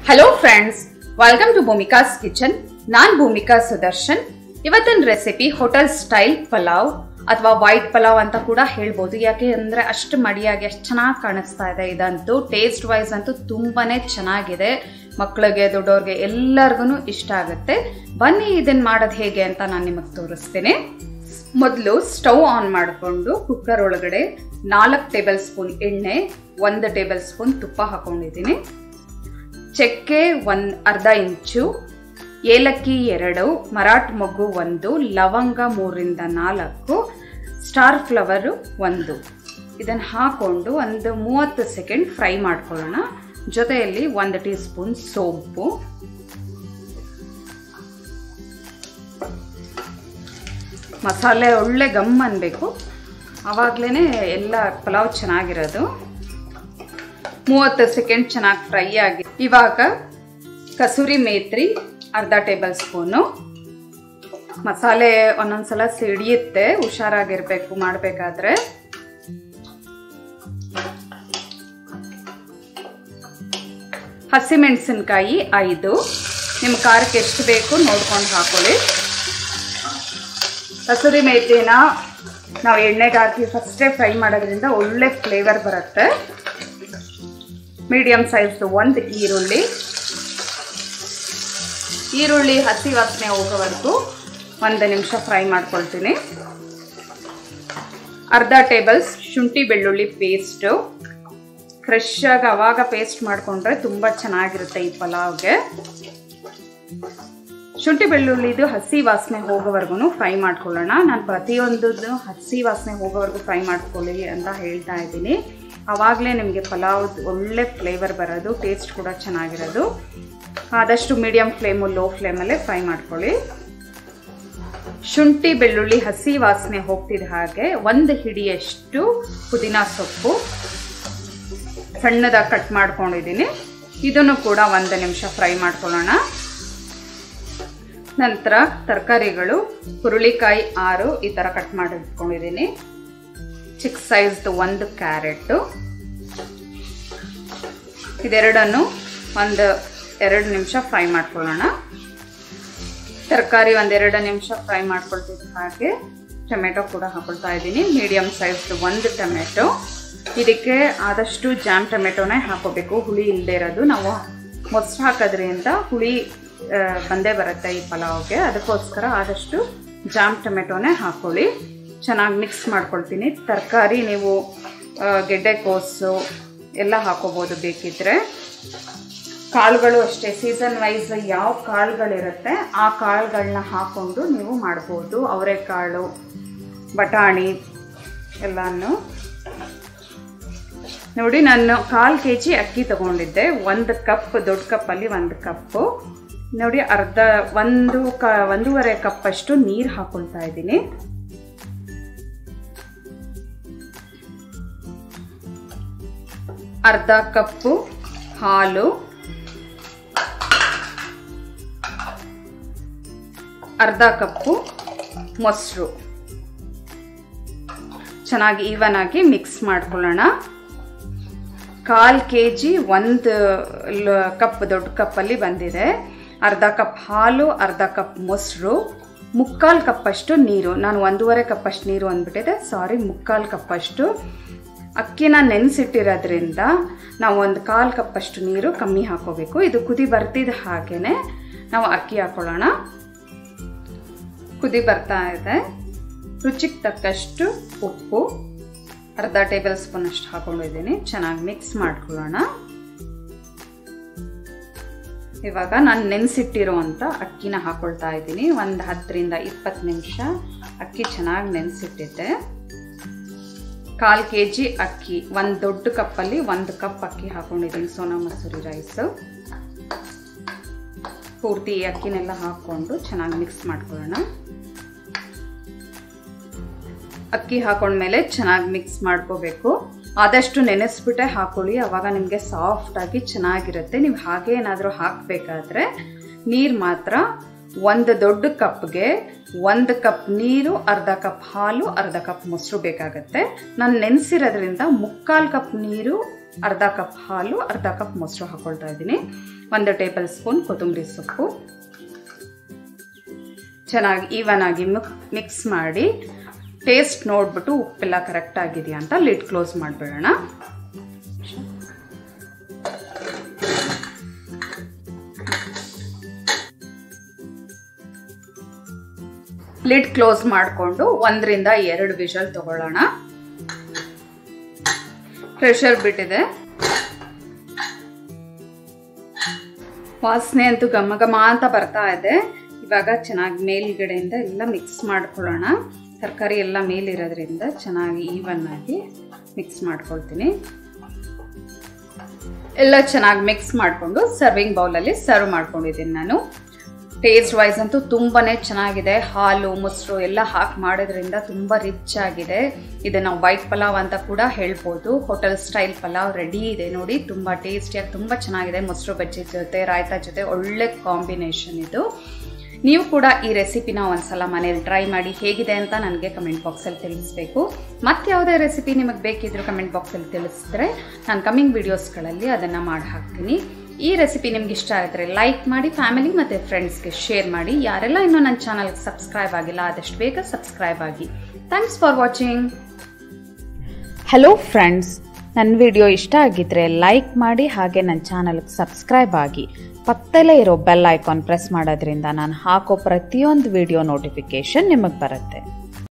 Hello friends, welcome to Bhoomika's kitchen. ನಾನ್ ಭೂಮಿಕಾ ಸುದರ್ಶನ್. ಇವತ್ತಿನ recipe hotel style pulao ಅಥವಾ ವೈಟ್ ಪಲಾವ್ ಅಂತ ಕೂಡ ಹೇಳ್ಬೋದು. ಯಾಕೆ ಅಂದ್ರೆ ಅಷ್ಟು ಮಡಿಯಾಗಿ ಅಷ್ಟು ಚೆನ್ನಾಗಿ ಕಾಣಿಸ್ತಾ ಇದೆ. ಇದಂತೂ ಟೇಸ್ಟ್ ವೈಸ್ ಅಂತೂ ತುಂಬಾನೇ ಚೆನ್ನಾಗಿದೆ. ಮಕ್ಕಳಿಗೆ ದೊಡ್ಡವ್ರಿಗೆ ಎಲ್ಲರಿಗೂ ಇಷ್ಟ ಆಗುತ್ತೆ. ಬನ್ನಿ ಇದನ್ನ ಮಾಡೋದು ಹೇಗೆ ಅಂತ ನಾನು ನಿಮಗೆ ತೋರಿಸ್ತೇನೆ. ಮೊದಲು ಸ್ಟವ್ ಆನ್ ಮಾಡಿಕೊಂಡು ಕುಕ್ಕರ್ ಒಳಗಡೆ 4 ಟೇಬಲ್ ಸ್ಪೂನ್ ಎಣ್ಣೆ, 1 ಟೇಬಲ್ ಸ್ಪೂನ್ ತುಪ್ಪ ಹಾಕೊಂಡಿದ್ದೀನಿ. ಚಕ್ಕೆ ಅರ್ಧ ಇಂಚು, ಏಲಕ್ಕಿ 2, ಮರಾಠ ಮೊಗ್ಗು 1, ಲವಂಗ 3ರಿಂದ 4, ಸ್ಟಾರ್ ಫ್ಲವರು 1. ಇದನ್ನು ಹಾಕೊಂಡು ಒಂದು 30 ಸೆಕೆಂಡ್ ಫ್ರೈ ಮಾಡ್ಕೊಳ್ಳೋಣ. ಜೊತೆಯಲ್ಲಿ 1 ಟೀ ಸ್ಪೂನ್ ಸೋಂಪು, ಮಸಾಲೆ ಒಳ್ಳೆ ಗಮ್ ಅನ್ಬೇಕು, ಆವಾಗ್ಲೇ ಎಲ್ಲ ಪಲಾವ್ ಚೆನ್ನಾಗಿರೋದು. 30 ಸೆಕೆಂಡ್ ಚೆನ್ನಾಗಿ ಫ್ರೈ ಆಗಿ ಇವಾಗ ಕಸೂರಿ ಮೇಥಿ ಅರ್ಧ ಟೇಬಲ್ ಸ್ಪೂನು. ಮಸಾಲೆ ಒಂದೊಂದ್ಸಲ ಸಿಡಿಯುತ್ತೆ, ಹುಷಾರಾಗಿರ್ಬೇಕು ಮಾಡಬೇಕಾದ್ರೆ. ಹಸಿಮೆಣಸಿನಕಾಯಿ 5, ನಿಮ್ಮ ಖಾರಕ್ಕೆ ಎಷ್ಟು ಬೇಕು ನೋಡ್ಕೊಂಡು ಹಾಕೊಳ್ಳಿ. ಕಸೂರಿ ಮೇಥಿನ ನಾವು ಎಣ್ಣೆಗೆ ಹಾಕಿ ಫಸ್ಟೇ ಫ್ರೈ ಮಾಡೋದ್ರಿಂದ ಒಳ್ಳೆ ಫ್ಲೇವರ್ ಬರುತ್ತೆ. ಮೀಡಿಯಂ ಸೈಜ್ದು 1 ಈರುಳ್ಳಿ ಹಸಿ ವಾಸನೆ ಹೋಗೋವರೆಗೂ 1 ನಿಮಿಷ ಫ್ರೈ ಮಾಡ್ಕೊಳ್ತೀನಿ. ಅರ್ಧ ಟೇಬಲ್ ಶುಂಠಿ ಬೆಳ್ಳುಳ್ಳಿ ಪೇಸ್ಟು. ಫ್ರೆಶ್ ಆಗಿ ಅವಾಗ ಪೇಸ್ಟ್ ಮಾಡಿಕೊಂಡ್ರೆ ತುಂಬ ಚೆನ್ನಾಗಿರುತ್ತೆ ಈ ಪಲಾವ್ಗೆ. ಶುಂಠಿ ಬೆಳ್ಳುಳ್ಳಿದು ಹಸಿ ವಾಸನೆ ಹೋಗೋವರೆಗೂ ಫ್ರೈ ಮಾಡ್ಕೊಳ್ಳೋಣ. ನಾನು ಪ್ರತಿಯೊಂದು ಹಸಿ ವಾಸನೆ ಹೋಗೋವರೆಗೂ ಫ್ರೈ ಮಾಡ್ಕೊಳ್ಳಿ ಅಂತ ಹೇಳ್ತಾ ಇದ್ದೀನಿ. ಆವಾಗಲೇ ನಿಮಗೆ ಪಲಾವ್ ಒಳ್ಳೆ ಫ್ಲೇವರ್ ಬರೋದು, ಟೇಸ್ಟ್ ಕೂಡ ಚೆನ್ನಾಗಿರೋದು. ಆದಷ್ಟು ಮೀಡಿಯಂ ಫ್ಲೇಮು ಲೋ ಫ್ಲೇಮಲ್ಲೇ ಫ್ರೈ ಮಾಡ್ಕೊಳ್ಳಿ. ಶುಂಠಿ ಬೆಳ್ಳುಳ್ಳಿ ಹಸಿ ವಾಸನೆ ಹೋಗ್ತಿದ್ದ ಹಾಗೆ 1 ಹಿಡಿಯಷ್ಟು ಪುದೀನ ಸೊಪ್ಪು ಸಣ್ಣದಾಗಿ ಕಟ್ ಮಾಡ್ಕೊಂಡಿದ್ದೀನಿ. ಇದನ್ನು ಕೂಡ 1 ನಿಮಿಷ ಫ್ರೈ ಮಾಡ್ಕೊಳ್ಳೋಣ. ನಂತರ ತರಕಾರಿಗಳು ಹುರುಳಿಕಾಯಿ 6 ಈ ಥರ ಕಟ್ ಮಾಡಿ ಇಟ್ಕೊಂಡಿದ್ದೀನಿ. ಚಿಕ್ಕ ಸೈಜ್ದು 1 ಕ್ಯಾರೆಟು. ಇದೆರಡನ್ನು 1-2 ನಿಮಿಷ ಫ್ರೈ ಮಾಡ್ಕೊಳ್ಳೋಣ. ತರಕಾರಿ 1-2 ನಿಮಿಷ ಫ್ರೈ ಮಾಡ್ಕೊಳ್ತಿದ್ದ ಹಾಗೆ ಟೊಮೆಟೊ ಕೂಡ ಹಾಕೊಳ್ತಾ ಇದ್ದೀನಿ. ಮೀಡಿಯಂ ಸೈಜ್ದು 1 ಟೊಮೆಟೊ. ಇದಕ್ಕೆ ಆದಷ್ಟು ಜಾಮ್ ಟೊಮೆಟೊನೇ ಹಾಕೋಬೇಕು, ಹುಳಿ ಇಲ್ಲದೆ ಇರೋದು. ನಾವು ಮೊಸರು ಹಾಕೋದ್ರಿಂದ ಹುಳಿ ಬಂದೇ ಬರುತ್ತೆ ಈ ಪಲಾವ್ಗೆ, ಅದಕ್ಕೋಸ್ಕರ ಆದಷ್ಟು ಜಾಮ್ ಟೊಮೆಟೊನೇ ಹಾಕೊಳ್ಳಿ. ಚೆನ್ನಾಗಿ ಮಿಕ್ಸ್ ಮಾಡ್ಕೊಳ್ತೀನಿ. ತರಕಾರಿ ನೀವು ಗೆಡ್ಡೆಕೋಸು ಎಲ್ಲ ಹಾಕೋಬೋದು ಬೇಕಿದ್ರೆ. ಕಾಳುಗಳು ಅಷ್ಟೇ, ಸೀಸನ್ ವೈಸ್ ಯಾವ ಕಾಳುಗಳಿರುತ್ತೆ ಆ ಕಾಳುಗಳನ್ನ ಹಾಕ್ಕೊಂಡು ನೀವು ಮಾಡ್ಬೋದು. ಅವರೆಕಾಳು, ಬಟಾಣಿ ಎಲ್ಲನೂ. ನೋಡಿ, ನಾನು 1/4 kg ಅಕ್ಕಿ ತಗೊಂಡಿದ್ದೆ. 1 ಕಪ್, ದೊಡ್ಡ ಕಪ್ಪಲ್ಲಿ 1 ಕಪ್ಪು. ನೋಡಿ, 1.5 ಕಪ್ಪಷ್ಟು ನೀರು ಹಾಕೊಳ್ತಾ ಇದ್ದೀನಿ. ಅರ್ಧ ಕಪ್ಪು ಹಾಲು, ಅರ್ಧ ಕಪ್ಪು ಮೊಸರು. ಚೆನ್ನಾಗಿ ಈವನ್ ಆಗಿ ಮಿಕ್ಸ್ ಮಾಡ್ಕೊಳ್ಳೋಣ. 1/4 kg 1 ಕಪ್ ದೊಡ್ಡ ಕಪ್ಪಲ್ಲಿ ಬಂದಿದೆ. ಅರ್ಧ ಕಪ್ ಹಾಲು, ಅರ್ಧ ಕಪ್ ಮೊಸರು, 3/4 ಕಪ್ಪಷ್ಟು ನೀರು. ನಾನು 1.5 ಕಪ್ಪಷ್ಟು ನೀರು ಅಂದ್ಬಿಟ್ಟಿದೆ, ಸಾರಿ, 3/4 ಕಪ್ಪಷ್ಟು. ಅಕ್ಕಿನ ನೆನೆಸಿಟ್ಟಿರೋದ್ರಿಂದ ನಾವು 1/4 ಕಪ್ಪಷ್ಟು ನೀರು ಕಮ್ಮಿ ಹಾಕೋಬೇಕು. ಇದು ಕುದಿ ಬರ್ತಿದ್ದ ಹಾಗೇನೆ ನಾವು ಅಕ್ಕಿ ಹಾಕೊಳ್ಳೋಣ. ಕುದಿ ಬರ್ತಾ ಇದೆ. ರುಚಿಗೆ ತಕ್ಕಷ್ಟು ಉಪ್ಪು, ಅರ್ಧ ಟೇಬಲ್ ಸ್ಪೂನ್ ಅಷ್ಟು ಹಾಕೊಂಡಿದ್ದೀನಿ. ಚೆನ್ನಾಗಿ ಮಿಕ್ಸ್ ಮಾಡ್ಕೊಳ್ಳೋಣ. ಇವಾಗ ನಾನು ನೆನೆಸಿಟ್ಟಿರುವಂಥ ಅಕ್ಕಿನ ಹಾಕೊಳ್ತಾ ಇದ್ದೀನಿ. 10-20 ನಿಮಿಷ ಅಕ್ಕಿ ಚೆನ್ನಾಗಿ ನೆನೆಸಿಟ್ಟಿದ್ದೆ. 1/4 kg ಅಕ್ಕಿ, 1 ದೊಡ್ಡ ಕಪ್ಪಲ್ಲಿ 1 ಕಪ್ ಅಕ್ಕಿ ಹಾಕೊಂಡಿದ್ದೀನಿ. ಸೋನಾ ಮಸೂರಿ ರೈಸು. ಪೂರ್ತಿ ಅಕ್ಕಿನೆಲ್ಲ ಹಾಕ್ಕೊಂಡು ಚೆನ್ನಾಗಿ ಮಿಕ್ಸ್ ಮಾಡ್ಕೊಳ್ಳೋಣ. ಅಕ್ಕಿ ಹಾಕೊಂಡ್ಮೇಲೆ ಚೆನ್ನಾಗಿ ಮಿಕ್ಸ್ ಮಾಡ್ಕೋಬೇಕು. ಆದಷ್ಟು ನೆನೆಸ್ಬಿಟ್ಟೆ ಹಾಕೊಳ್ಳಿ, ಆವಾಗ ನಿಮಗೆ ಸಾಫ್ಟ್ ಆಗಿ ಚೆನ್ನಾಗಿರುತ್ತೆ. ನೀವು ಹಾಗೆ ಏನಾದರೂ ಹಾಕಬೇಕಾದ್ರೆ ನೀರು ಮಾತ್ರ 1 ದೊಡ್ಡ ಕಪ್ಗೆ 1 ಕಪ್ ನೀರು, ಅರ್ಧ ಕಪ್ ಹಾಲು, ಅರ್ಧ ಕಪ್ ಮೊಸರು ಬೇಕಾಗತ್ತೆ. ನಾನು ನೆನೆಸಿರೋದ್ರಿಂದ 3/4 ಕಪ್ ನೀರು, ಅರ್ಧ ಕಪ್ ಹಾಲು, ಅರ್ಧ ಕಪ್ ಮೊಸರು ಹಾಕೊಳ್ತಾ ಇದ್ದೀನಿ. 1 ಟೇಬಲ್ ಸ್ಪೂನ್ ಕೊತ್ತಂಬರಿ ಸೊಪ್ಪು ಚೆನ್ನಾಗಿ ಈವನ್ ಆಗಿ ಮಿಕ್ಸ್ ಮಾಡಿ ಟೇಸ್ಟ್ ನೋಡ್ಬಿಟ್ಟು ಉಪ್ಪೆಲ್ಲ ಕರೆಕ್ಟ್ ಆಗಿದೆಯಾ ಅಂತ ಲಿಡ್ ಕ್ಲೋಸ್ ಮಾಡಿಬಿಡೋಣ. ಲಿಡ್ ಕ್ಲೋಸ್ ಮಾಡಿಕೊಂಡು 1 ರಿಂದ 2 ವಿಷಲ್ ತಗೊಳ್ಳೋಣ. ಪ್ರೆಷರ್ ಬಿಟ್ಟಿದೆ. ವಾಸನೆ ಅಂತೂ ಘಮ ಘಮ ಅಂತ ಬರ್ತಾ ಇದೆ. ಇವಾಗ ಚೆನ್ನಾಗಿ ಮೇಲ್ಗಡೆಯಿಂದ ಎಲ್ಲ ಮಿಕ್ಸ್ ಮಾಡ್ಕೊಳ್ಳೋಣ. ತರಕಾರಿ ಎಲ್ಲ ಮೇಲಿರೋದ್ರಿಂದ ಚೆನ್ನಾಗಿ ಈವನ್ ಆಗಿ ಮಿಕ್ಸ್ ಮಾಡ್ಕೊಳ್ತೀನಿ. ಎಲ್ಲ ಚೆನ್ನಾಗಿ ಮಿಕ್ಸ್ ಮಾಡಿಕೊಂಡು ಸರ್ವಿಂಗ್ ಬೌಲಲ್ಲಿ ಸರ್ವ್ ಮಾಡ್ಕೊಂಡಿದ್ದೀನಿ ನಾನು. ಟೇಸ್ಟ್ ವೈಸ್ ಅಂತೂ ತುಂಬಾನೇ ಚೆನ್ನಾಗಿದೆ. ಹಾಲು ಮೊಸರು ಎಲ್ಲ ಹಾಕಿ ಮಾಡೋದ್ರಿಂದ ತುಂಬ ರಿಚ್ ಆಗಿದೆ. ಇದನ್ನು ವೈಟ್ ಪಲಾವ್ ಅಂತ ಕೂಡ ಹೇಳ್ಬೋದು. ಹೋಟೆಲ್ ಸ್ಟೈಲ್ ಪಲಾವ್ ರೆಡಿ ಇದೆ ನೋಡಿ. ತುಂಬ ಟೇಸ್ಟಿಯಾಗಿ ತುಂಬ ಚೆನ್ನಾಗಿದೆ. ಮೊಸರು ಬಜ್ಜಿ ಜೊತೆ ರಾಯ್ತಾ ಜೊತೆ ಒಳ್ಳೆ ಕಾಂಬಿನೇಷನ್ ಇದು. ನೀವು ಕೂಡ ಈ ರೆಸಿಪಿನ ಒಂದ್ಸಲ ಮನೇಲಿ ಟ್ರೈ ಮಾಡಿ ಹೇಗಿದೆ ಅಂತ ನನಗೆ ಕಮೆಂಟ್ ಬಾಕ್ಸಲ್ಲಿ ತಿಳಿಸ್ಬೇಕು. ಮತ್ತೆ ಯಾವುದೇ ರೆಸಿಪಿ ನಿಮಗೆ ಬೇಕಿದ್ರು ಕಮೆಂಟ್ ಬಾಕ್ಸಲ್ಲಿ ತಿಳಿಸಿದ್ರೆ ನಾನು ಕಮಿಂಗ್ ವಿಡಿಯೋಸ್ಗಳಲ್ಲಿ ಅದನ್ನು ಮಾಡಿ ಹಾಕ್ತೀನಿ. ಈ ರೆಸಿಪಿ ನಿಮ್ಗೆ ಇಷ್ಟ ಆಗಿದ್ರೆ ಲೈಕ್ ಮಾಡಿ, ಫ್ಯಾಮಿಲಿ ಮತ್ತು ಫ್ರೆಂಡ್ಸ್ಗೆ ಶೇರ್ ಮಾಡಿ. ಯಾರೆಲ್ಲ ಇನ್ನೂ ನನ್ನ ಚಾನಲ್ಗೆ ಸಬ್ಸ್ಕ್ರೈಬ್ ಆಗಿಲ್ಲ ಆದಷ್ಟು ಬೇಗ ಸಬ್ಸ್ಕ್ರೈಬ್ ಆಗಿ. Thanks for watching. Hello friends, ನನ್ನ ವಿಡಿಯೋ ಇಷ್ಟ ಆಗಿದ್ರೆ ಲೈಕ್ ಮಾಡಿ, ಹಾಗೆ ನನ್ನ ಚಾನಲ್ಗೆ ಸಬ್ಸ್ಕ್ರೈಬ್ ಆಗಿ. ಪಕ್ಕದಲ್ಲೇ ಇರೋ ಬೆಲ್ ಐಕಾನ್ ಪ್ರೆಸ್ ಮಾಡೋದ್ರಿಂದ ನಾನು ಹಾಕೋ ಪ್ರತಿಯೊಂದು ವಿಡಿಯೋ ನೋಟಿಫಿಕೇಶನ್ ನಿಮಗೆ ಬರುತ್ತೆ.